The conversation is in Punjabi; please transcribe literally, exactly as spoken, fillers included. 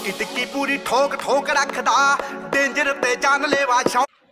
ਟਿੱਕੀ ਟਿੱਕੀ ਪੂਰੀ ਠੋਕ ਠੋਕ ਰੱਖਦਾ, ਡੇਂਜਰ ਤੇ ਜਾਨਲੇਵਾ ਸ਼ੌ